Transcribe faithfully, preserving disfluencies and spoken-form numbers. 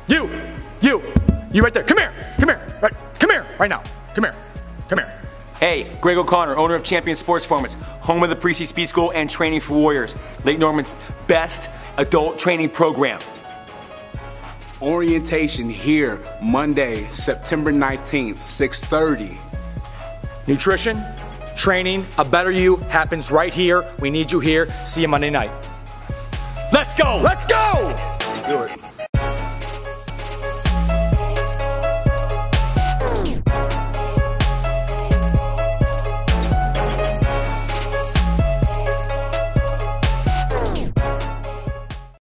You, you, you right there. Come here, come here, right, come here, right now. Come here, come here. Hey, Greg O'Connor, owner of Champion Sports Performance, home of the Precy Speed School and Training for Warriors, Lake Norman's best adult training program. Orientation here Monday, September nineteenth, six thirty. Nutrition, training, a better you happens right here. We need you here. See you Monday night. Let's go! Let's go! Do it.